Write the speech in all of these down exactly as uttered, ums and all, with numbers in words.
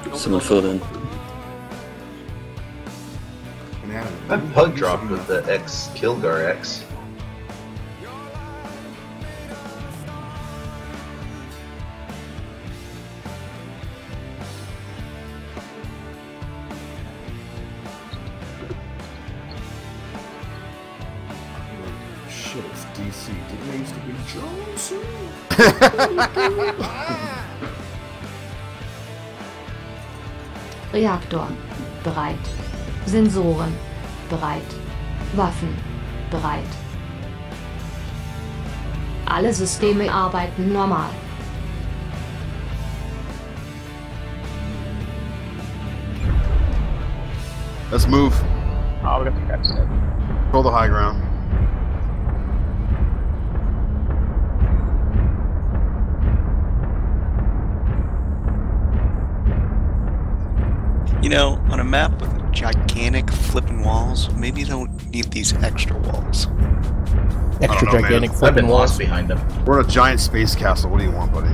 Someone filled in. I pug dropped with the X Kilgar X. Shit, it's D C. Didn't it used to be Johnson? Reaktor. Bereit. Sensoren. Bereit. Waffen. Bereit. Alle Systeme arbeiten normal. Let's move. Oh, we got the guys dead. Pull the high ground. You know, on a map with gigantic flipping walls, maybe you don't need these extra walls. Extra know, gigantic man. flipping I've been walls. lost behind them. We're in a giant space castle. What do you want, buddy?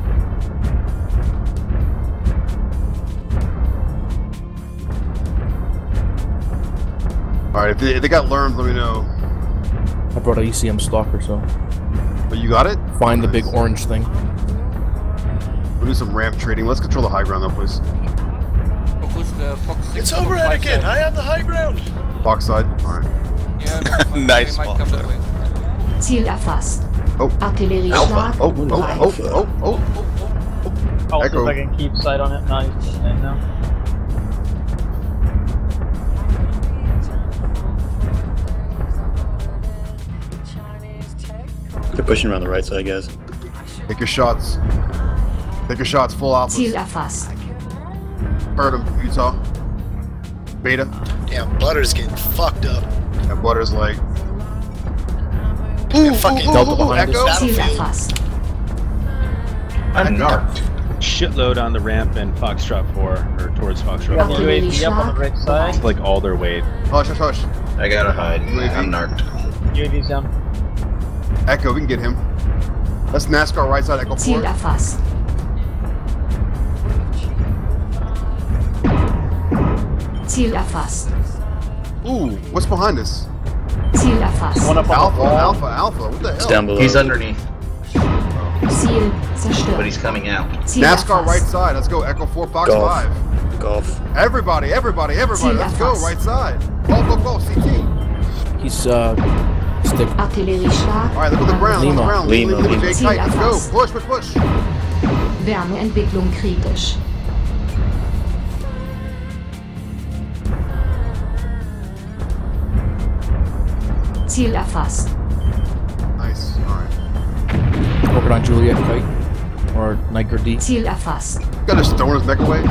Alright, if they, if they got learned, let me know. I brought a E C M stalker, so But you got it? find the Nice. big orange thing. We'll do some ramp trading. Let's control the high ground though, please. It's over, Anakin! I have the high ground! Box side. Alright. Nice ball. Ziel erfasst. Oh. Artillerieschlag. Oh, oh, bereit. oh, oh, oh, oh. I'll see Echo. if I can keep sight on it. Not even in now. They're pushing around the right side, guys. Take your shots. Take your shots. Full alpha. Ziel erfasst. Heard him, Utah. Beta. Damn, Butter's getting fucked up. And Butter's like. Ooh, fucking ooh, Delta ooh, behind Echo. us. Ziel Battlefield. erfasst. I'm narked. Shitload on the ramp in Foxtrot four, or towards We Foxtrot got four. U A V up on the right side. It's like all their weight. Hush, hush, hush. I gotta hide. U A V. I'm narked. U A V's down. Echo, we can get him. Let's NASCAR right side, Echo Ziel four. erfasst. Ziel erfasst. Ooh, what's behind us? Ziel erfasst. One up on Alpha, the wall. Alpha, Alpha. What the It's hell? down below. He's underneath, Ziel but zerstört. he's coming out. Ziel NASCAR right erfasst. side. Let's go, Echo four, Fox Golf. five. Golf. Everybody, everybody, everybody. Let's go, right side. Go, go, go, C T. He's uh stick. Artillerieschlag. Alright, look at the ground, look at the Lima. ground. Lima, Lima, Lima. Jay Ziel Kite, let's go. erfasst. Push, push, push. Wärmeentwicklung kritisch. Ziel erfasst. Nice, alright. Working on Juliet Kite. Or Niger D. Ziel erfasst. Got his throwing his neck away.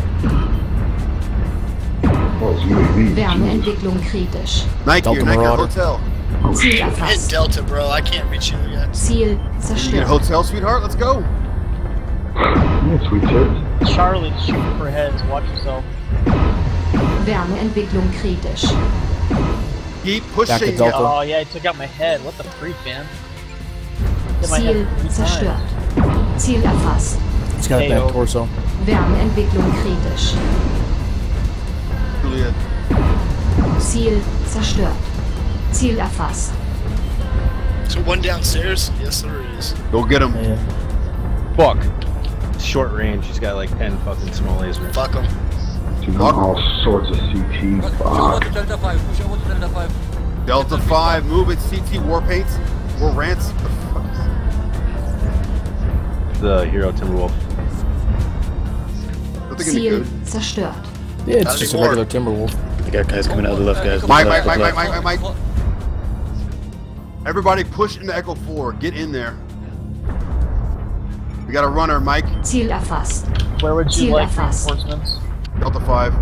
Wärmeentwicklung kritisch. Nike, Delta or Nike Marauder. Hotel. Ziel Hit erfasst. Delta, bro. I can't reach you yet. Ziel You get zerstört. hotel, sweetheart? Let's go. Charlie's shooting for heads. Watch yourself. Wärmeentwicklung kritisch. Keep Back pushing. to Delta. Oh yeah, he took out my head. What the freak, man? Hit my Ziel head three times. zerstört. Ziel erfasst. He's got a K bad O. torso. Wärmeentwicklung kritisch. Juliet. Ziel zerstört. Ziel erfasst. So one downstairs? Yes, there is. Go get him. Yeah. Fuck. Short range, he's got like ten fucking small lasers. Fuck him. All sorts of C T. Fuck. Delta five, move it. C T war paints. War rants. The fuck is The Hero Timberwolf. that thing gonna be Ziel good? zerstört. Yeah, it's Not just a anymore. regular Timberwolf. They got guys coming out of the left, guys. Mike, Mike, Left, Mike, left, Mike, left. Mike, Mike, Mike. Everybody push into Echo four. Get in there. We got a runner, Mike. Ziel erfasst. Where would you Ziel like erfasst. reinforcements? Delta five.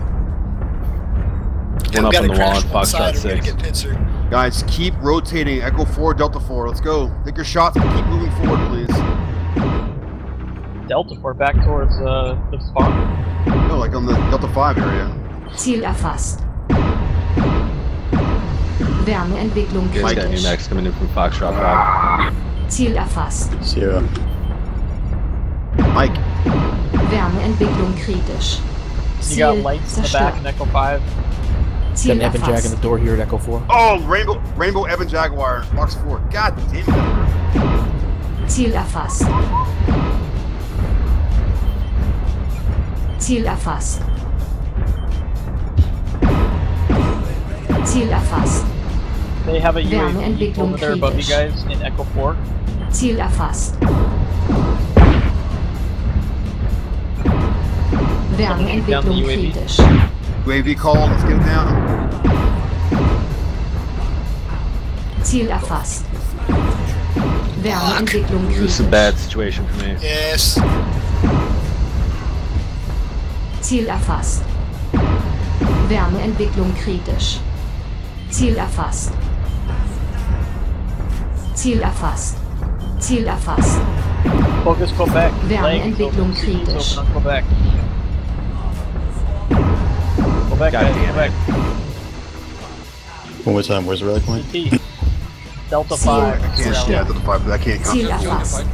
One up gotta on the wall crash on one side Foxtrot or we're gonna six. get pincer. Guys, keep rotating. Echo four, Delta four. Let's go. Take your shots, but keep moving forward, please. Delta four back towards uh, the spot. No, like on the Delta five area. Ziel erfasst. Wärmeentwicklung You guys got new kritisch. max coming in from Foxtrot five. Ziel erfasst. Zero. Mike. Wärmeentwicklung kritisch. You got Ziel lights in the back in zerstört. Echo five. Got Ziel an Evan Jag in erfasst. the door here at Echo four. Oh, Rainbow, Rainbow Evan Jaguar, box four. God damn it. Ziel erfasst. Ziel erfasst. Ziel erfasst. They have a U A V Wärmeentwicklung over there above you kritisch. guys in Echo four. Ziel erfasst. Wärmeentwicklung U A V. kritisch. U A V call, let's get it down. Ziel erfasst. Wärmeentwicklung This is a kritisch. bad situation for me. Yes. Ziel erfasst. Wärmeentwicklung kritisch. Ziel erfasst. Ziel erfasst. Ziel erfasst. Focus Quebec. Wärmeentwicklung Legs open, kritisch. open on Quebec. Quebec, God guys, damn Quebec. One more time, where's the rally point? T. Delta Ziel five. I can't, yeah, the five, but I can't count. Ziel erfasst.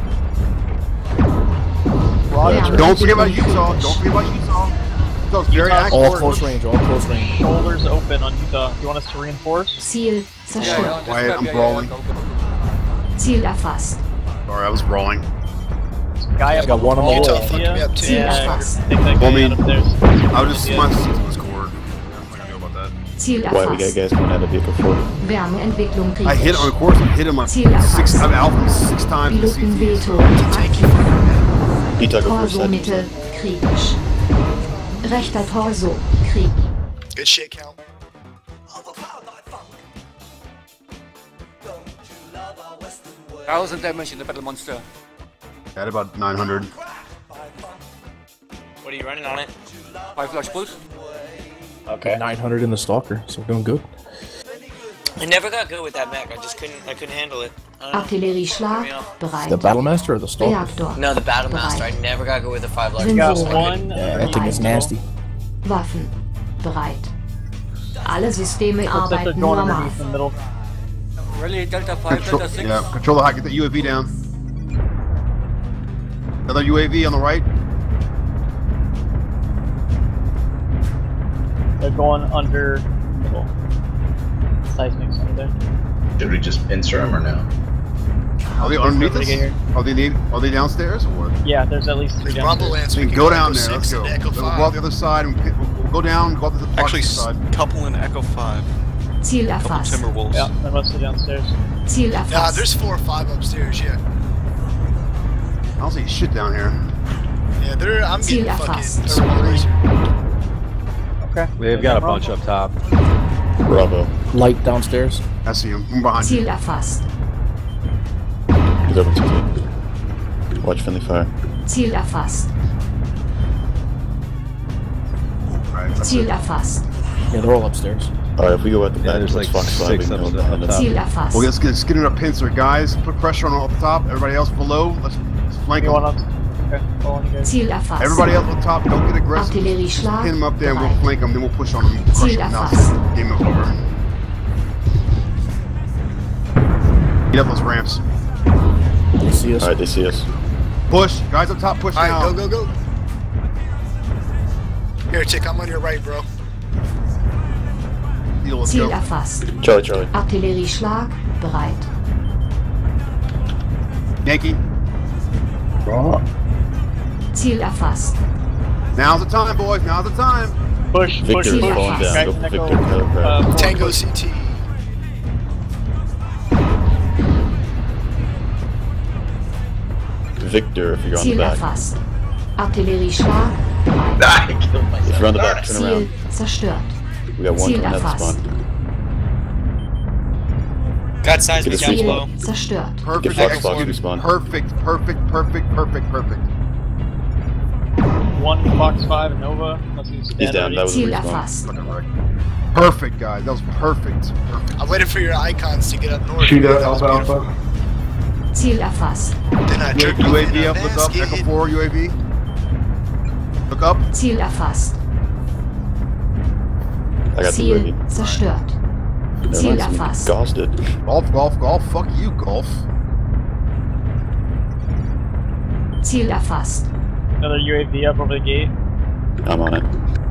Roger. Don't forget about Utah. Don't forget about Utah. Utah's very Utah's active. All close range, all close range. Shoulders open on Utah. Do you want us to reinforce? Ziel zerstört. Quiet, I'm brawling. Ziel erfasst. Sorry, I was brawling. Guy up got one on the wall. wall. Utah fucked me up too. Yeah, Erfasst. take that Well, I guy mean, out of there. I was just, Yeah. my system was cord. I'm not gonna know about that. Ziel Why we got erfasst. guys coming out of vehicle four? Wärmeentwicklung I hit kritisch. on course. I hit him like Ziel erfasst. six. I've alpha him six times in the C T. Pilotenveto So. aktiv. Utah, go first. Torso-Mitte kritisch. Rechter Torso Krieg. Good shit, Cal. Thousand damage in the battle monster. At about nine hundred. What are you running on it? Five flash boost. Okay. nine hundred in the Stalker, so we're doing good. I never got good with that mech. I just couldn't. I couldn't handle it. I don't know. Artillerieschlag The bereit. Battlemaster or the Stalker? Reaktor No, the battle master. I bereit. never got good with the five flash. We got Symbol one. Yeah, that thing is nasty. Waffen bereit. Alle Systeme Looks like they're arbeiten going normal. underneath the middle. Really, Delta five, Control, Delta six. yeah, control the high. Get the U A V down. Another U A V on the right. They're going under middle. Seismic's under there. Should we just pincer him or no? Are they underneath Get us? here. Are they need, Are they downstairs or what? Yeah, there's at least three There's Bravo downstairs. Lance. So We we can go down there. six Let's go. and Echo We'll go out five. the other side and pick, we'll, we'll go down. Go out the Actually, Fox side. s- couple in Echo five. Ziel Couple erfasst. Timberwolves. Yeah, they're mostly downstairs. Ziel Nah, erfasst. there's four or five upstairs. Yeah. I don't see shit down here. Yeah, they're. I'm Ziel getting erfasst. fucking surprised. Okay. They've got a bunch up top. Bravo. Light downstairs. I see him. I'm behind Ziel you. erfasst. He's open T T. Watch friendly fire. Ziel erfasst. Alright, that's Ziel it. erfasst. Yeah, they're all upstairs. Alright, if we go out the Yeah, back, there's let's like Fox five. six We can up hold the- behind up them. top. Ziel erfasst. Well, let's get, let's get in a pincer, guys. Put pressure on up the top. Everybody else below. Let's, let's flank You them. want us? Okay, go on, you guys. Ziel erfasst. Everybody else on top, don't get aggressive. Just Artillerieschlag pin them up there and we'll bereit. flank them. Then we'll push on them. Crush Ziel them. Now erfasst. it's game is over. Get up those ramps. They see us. Alright, they see us. Push. Guys up top, push All right, now. go, go, go. Here, chick, I'm on your right, bro. Deal, let's Ziel go. erfasst. Charlie, Charlie. Artillerieschlag bereit. Yankee. Ziel erfasst. Now's the time, boys. Now's the time. Push, Victor push, is push. falling down. Guys, Go for Echo, Victor. Kylo Crab. uh, four, Tango push. C T. Victor, if you're on the Ziel back. erfasst. Artillerieschlag bereit. I killed myself. If you're on the back, turn Ziel around. zerstört. We got one Ziel coming out of the erfasst. spawn. Got Get seismic a down sweet below. spot. Ziel zerstört. Get Perfect. Fox, execute. Fox, respawn. Perfect. Perfect. Perfect. Perfect. Perfect. One Fox five Nova. Unless he's He's dead down. already. That was a Ziel respawn. erfasst. Fucking wreck. Perfect, guys. That was perfect. Perfect. I waited for your icons to get up north. Shoot That out was Alpha beautiful. Alpha. Ziel erfasst. Then I U jerked A off V in up. a Look up. Echo basket. four U A V. Look up. Ziel erfasst. I got the U A Ziel V. zerstört. Never Ziel mind, somebody erfasst. Gaused it. Golf, golf, golf. Fuck you, golf. Ziel erfasst. Another U A V up over the gate. I'm on it.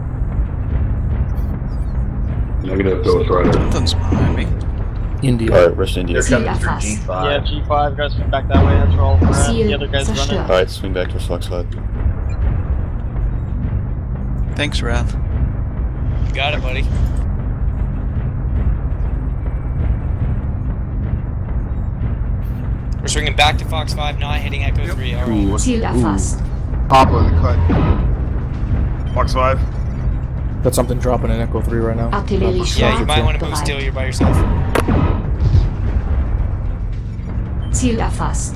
Negative, Ghost Rider. Something's behind me. India. Alright, rest India. They're Ziel coming through G erfasst. Yeah, five. G five, guys swing back that way, that's where all of them are at. Ziel The other guys running. zerstört. Alright, swing back to the flex side. Thanks, Wrath. You got it, buddy. We're swinging back to Fox five nine, hitting Echo three. Alright. Ooh, what's Ziel erfasst. Papa in the cut. Fox five. Got something dropping in Echo three right now. Artillerie Yeah, you Schwarz. might want to move bereit. still, you're by yourself. Ziel erfasst.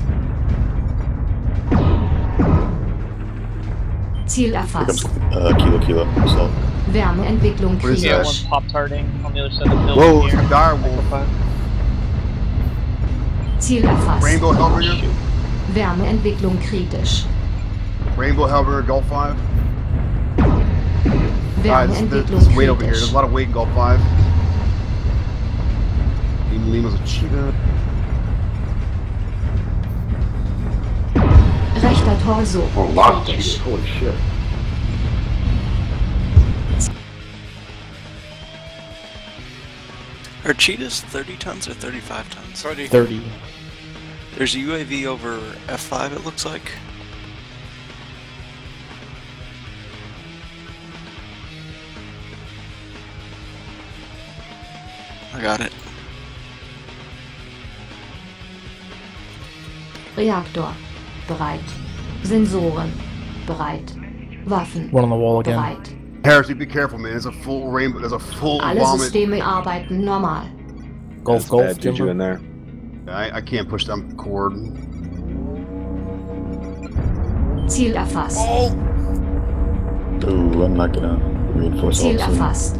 Ziel Here comes erfasst. uh, Kilo Kilo. Assault. Wärmeentwicklung What is Yeah, that? one kritisch. pop tarting on the other side of the building Whoa, it's here. a dire wolf. Ziel erfasst. Rainbow Hellbringer. Wärmeentwicklung kritisch. Rainbow Hellbringer, Gulf five. Guys, there's, Wärmeentwicklung there's weight over here. There's kritisch. a lot of weight in Gulf five. Lima Lima's a cheetah. Rechter Torso Oh, lots of kritisch. cheaters. Holy shit. Are cheetahs thirty tons or thirty-five tons? thirty. There's a U A V over F five, it looks like. I got it. Reaktor bereit. Sensoren bereit. Waffen One on the wall again. bereit. Harris, you be careful, man. There's a full rainbow. There's a full Alle vomit. Systeme arbeiten normal. Golf, That's golf, bad juju in Timber. there. I, I can't push them cord. Ziel erfasst. Oh! Ooh, I'm not gonna reinforce all Ziel of them. erfasst.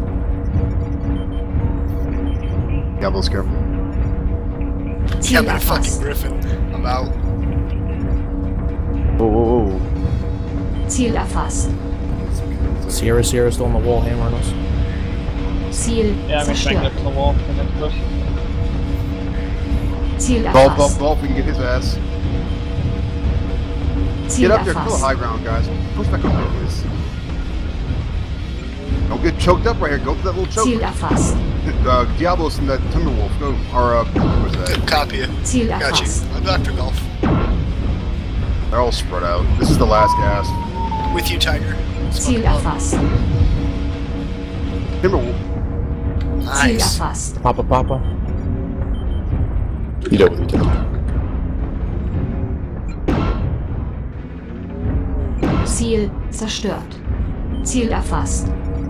Diablo's careful. Yeah, Ziel I'm in a fucking erfasst. Griffin. I'm out. Whoa, whoa, whoa. Ziel erfasst. Sierra, Sierra still on the wall hammering us. Yeah, Ziel I'm gonna crank it up zerstört. to the wall for the next push. Ziel Golf, golf, erfasst. golf. We can get his ass. Ziel Get up there. Kill the erfasst. high ground, guys. Push back over there, please. Don't get choked up right here. Go for that little choke. Ziel erfasst. Uh, Diablo's in that Timberwolf. Go. Or, uh, what was that? Good copy you. Ziel Got you. erfasst. I'm Doctor Golf. They're all spread out. This is the last gas. With you, Tiger. Ziel erfasst. Timberwolf. Ziel Nice. erfasst. Papa, Papa. Eat up with each other. Ziel zerstört. Ziel erfasst.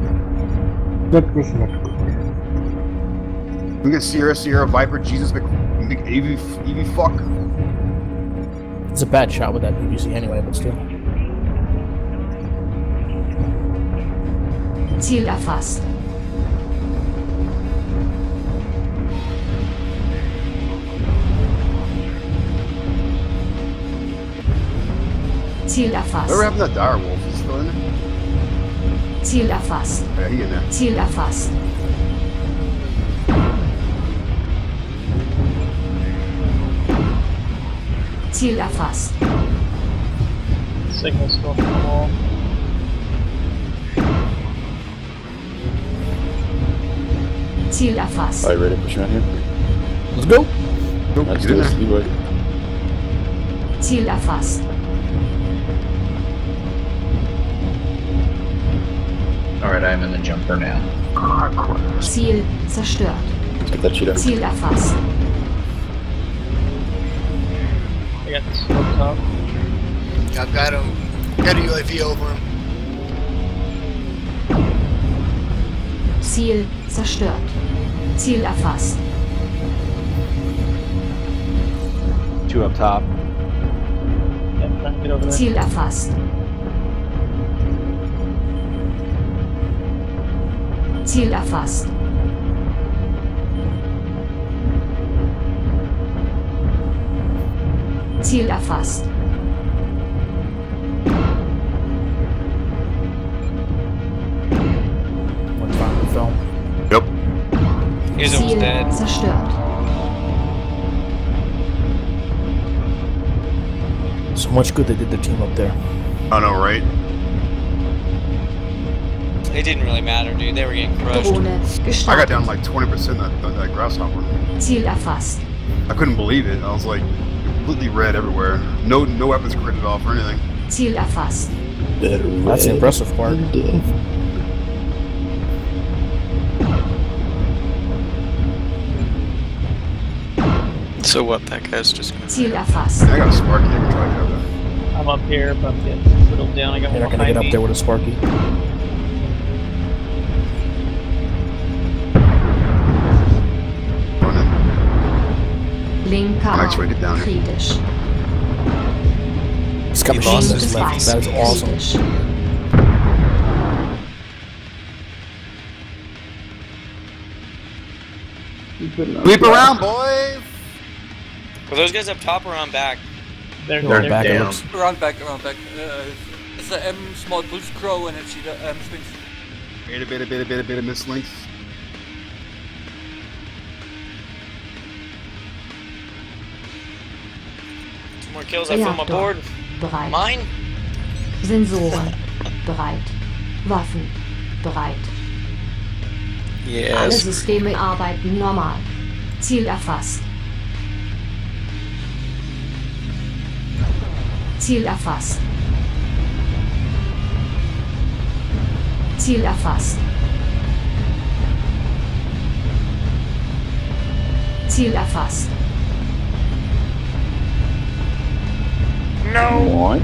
We get Sierra, Sierra, Viper, Jesus, Mc, Mc A V, E V, fuck. It's a bad shot with that B B C anyway, but still. Ziel erfasst. Ziel erfasst. Whatever happened to that dire wolf? Is he still in there? Ziel erfasst. Yeah, he in there. Ziel erfasst. Ziel erfasst. Signal still from the wall. Ziel erfasst. Alright, ready to push around here? Let's go! Nope, Let's get do in this, there. Leroy. Ziel erfasst. Alright, I'm in the jumper now. Ziel zerstört. Let's get that cheetah. Ziel erfasst. I got this up top. Yeah, I've got him. Got a U A V over him. Ziel zerstört. Ziel erfasst. Two up top. Yeah, trying to get over there. Ziel erfasst. Ziel erfasst. Ziel erfasst. One finally fell. Yep. He's almost Ziel dead. zerstört. So much good they did their team up there. I know, right? It didn't really matter, dude. They were getting crushed. Drohne I got gestartet. down like twenty percent that, that, that grasshopper. Ziel erfasst. I couldn't believe it. I was like completely red everywhere. No no weapons critted off or anything. Ziel erfasst. That's the impressive part. So what? That guy's just gonna. Ziel erfasst. I got a Sparky. I can try to have that. I'm up here, but I'm getting whittled down. I got You're one not gonna behind get up me. there with a Sparky. Running. Linker I'm actually Arm. get down here. Kritisch. He's coming He lost from his his left. left. That is awesome. Kritisch. Leap around, boys! Were those guys up top or on back? They're, They're they're back, it down. looks. Around back, around back. Uh, it's a M small pulse crow and it's either M swings. Beta, beta, beta, beta, beta, mislinks. Two more kills. I fill my board. Bereit. Mine? Sensoren. Bereit. Waffen. Bereit. Alle Yes. Systeme arbeiten normal. Ziel erfasst. Ziel erfasst. Ziel erfasst. Ziel erfasst. No! One.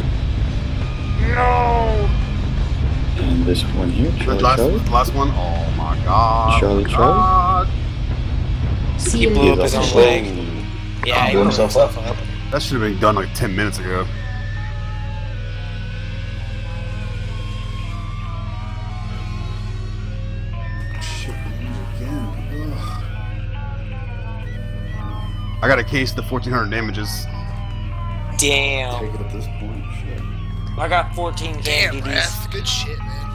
No! And this one here, The Charlie last, Charlie. last one. Oh my god. Charlie, oh my Charlie. God. He Ziel blew up He's his own also leg. Yeah, he blew blew himself himself up. up. That should have been done like ten minutes ago. Shit, again. Ugh. I got a case of the fourteen hundred damages. Damn. Take it at this point. Shit. I got fourteen Damn, K D Ds. Wrath. Good shit, man.